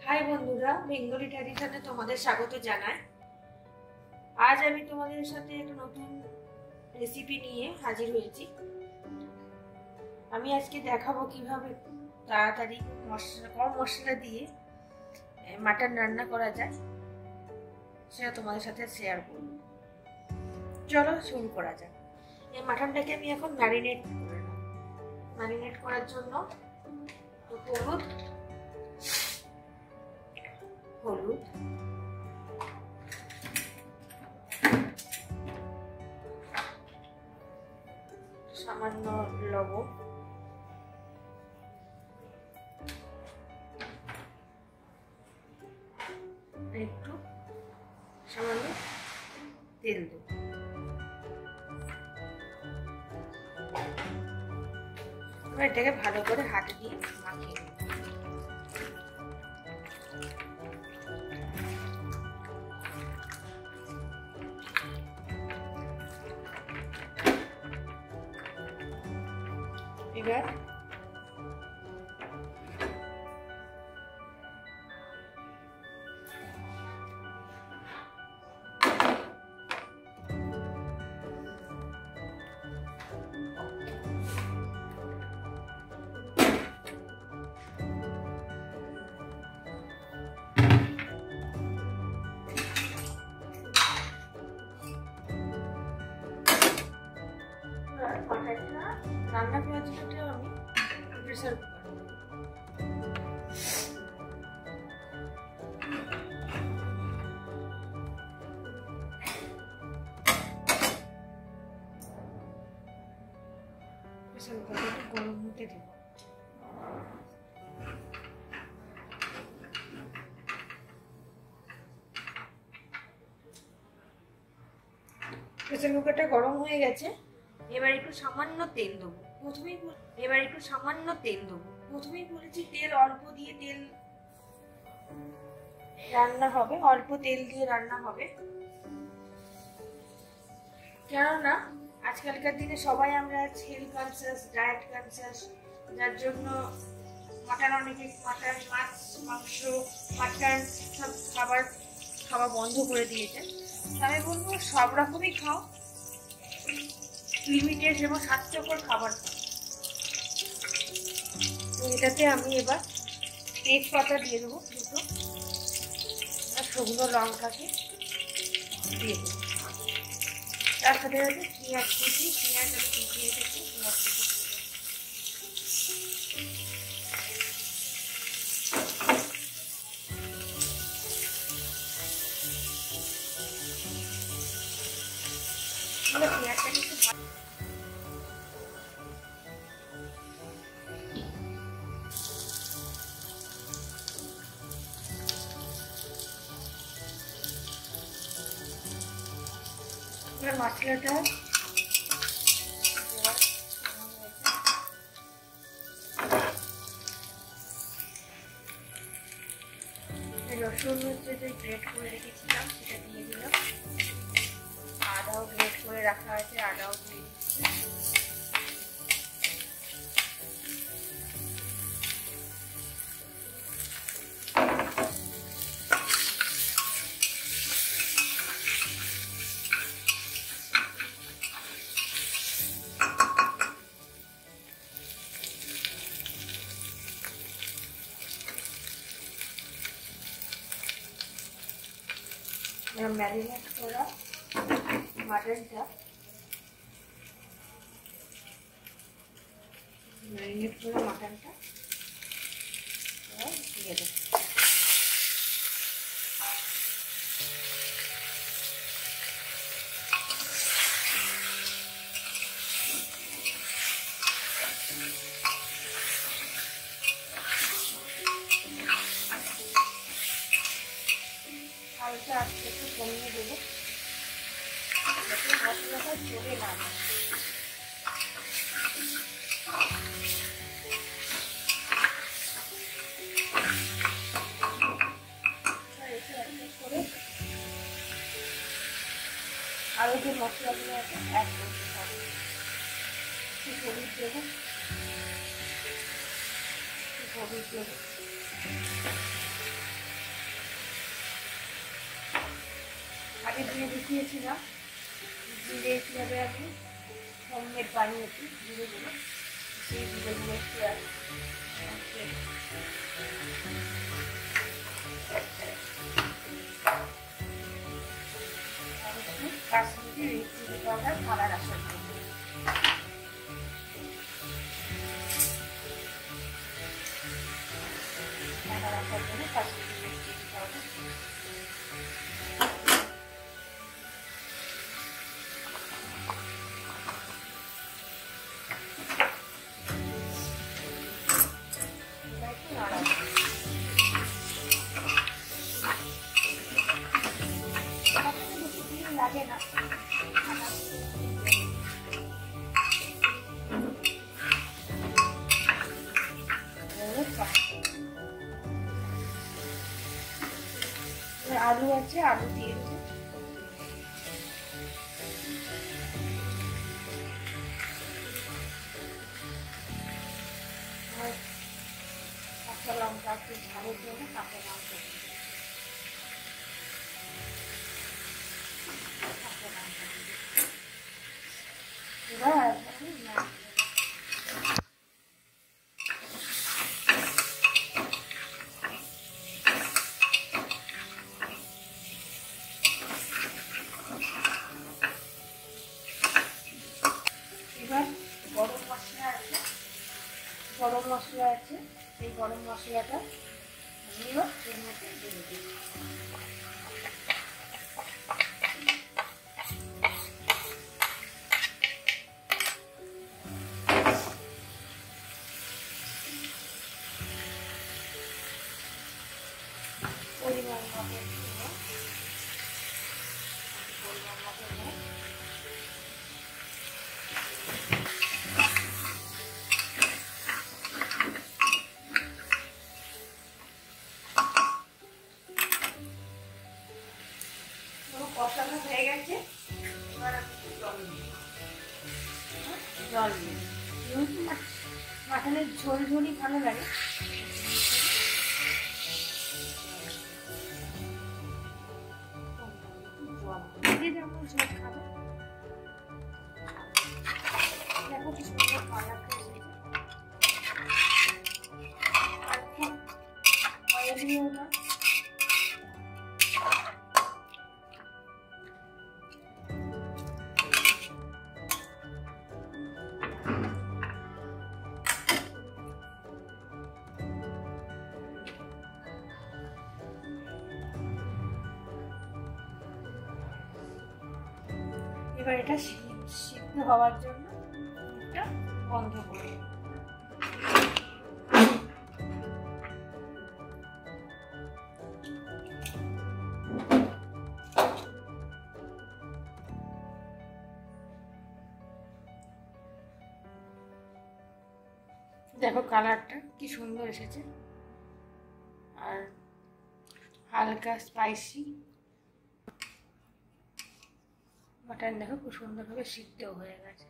High বন্ধুরা, Bengali ট্র্যাডিশনে তোমাদের স্বাগত জানাই। আজ আমি তোমাদের সাথে একটা নতুন রেসিপি নিয়ে হাজির হয়েছি। আমি আজকে দেখাবো কিভাবে তাড়াতাড়ি কম মশলা দিয়ে মাটন রান্না করা যায়, সেটা তোমাদের সাথে শেয়ার করব। চলো শুরু করা যাক। এই মাটনটাকে আমি এখন ম্যারিনেট করে নেব। ম্যারিনেট করার জন্য হলুদ, সামান্য লবণ, একটু সামান্য তেল দেব। এটাকে ভালো করে হাতে দিয়ে মাখিয়ে নেব। এবার রান্না করার জন্য আমি প্রেসার কুকারটা গরম হতে দেব। প্রেসার কুকারটা গরম হয়ে গেছে। এবার একটু সামান্য তেল দেবো। প্রথমেই বলেছি তেল অল্প দিয়ে রান্না হবে, অল্প তেল দিয়ে রান্না হবে। কেননা আজকালকার দিনে সবাই আমরা হেলথ কনসিয়াস, ডায়েট কনসিয়াস, যার জন্য মাটন মাছ, মাংস, মাটন সব খাওয়া বন্ধ করে দিয়েছে। আমি বলবো সব রকমই খাও, লিমিটেড এবং স্বাস্থ্যকর খাবার খাও। এটাতে আমি এবার তেজপাতা দিয়ে দেবো দুটো, আর শুকনো লঙ্কাকে দিয়ে দেবো। তার সাথে সাথে পেঁয়াজ কুচি, পেঁয়াজ আমি কুচিয়ে রেখেছি, পেঁয়াজ কুচি পেঁয়াজটাকে একটু মশলাটা রসুন হচ্ছে যে গ্রেট করে রেখেছিলাম সেটা দিয়ে দিলাম। আদাও গ্রেট করে রাখা আছে, আদাও দিয়ে দিচ্ছি। ম্যারিনেট করা মাটনটা দিয়ে দেব। হালকা আস্তে একটু কমিয়ে দেবো যাতে মশলাটা চলে না যায়। আরো যে মশলাগুলো আছে অ্যাড করতে হবে। হলুদ দেবো, হলুদ দেবো, আগের দিনে দেখিয়েছিলাম জিরে কীভাবে আমি হোমমেড বানিয়েছি জিরেগুলো, সেই জিরেগুলো একটু Kashmiri red chilli powder colour আসার জন্য। কালার আসার জন্য কাশ্মীরি রেড চিলি পাউডার। লাগে না আলু আছে, আলু দিয়ে দেবো। কাঁচা লঙ্কা একটু ঝালের জন্য কাঁচা লঙ্কা এবার গরম মশলা আছে, সেই গরম মশলাটা আমিও এর মধ্যে দিয়ে দিই। পরিমাণ মতো কষানো হয়ে গেছে। এবার আমি জল দিই, যেহেতু মাটনের ঝোল ঝোলই ভালো লাগে। যেমন ঝোল খাবে দেখো কি সুন্দর কালার আর খুব অয়েলিও না। এবার এটা সিদ্ধ হওয়ার জন্য এটা বন্ধ করে দেখো কালারটা কি সুন্দর এসেছে আর হালকা স্পাইসি মাটন দেখো খুব সুন্দরভাবে সিদ্ধ হয়ে গেছে।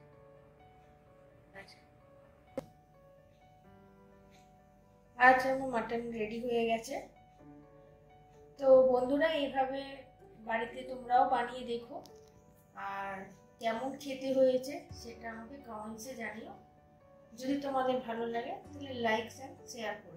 আচ্ছা আমার মাটন রেডি হয়ে গেছে। তো বন্ধুরা এইভাবে বাড়িতে তোমরাও বানিয়ে দেখো আর কেমন খেতে হয়েছে সেটা আমাকে কমেন্টসে জানিও। যদি তোমাদের ভালো লাগে তাহলে লাইক শেয়ার করো।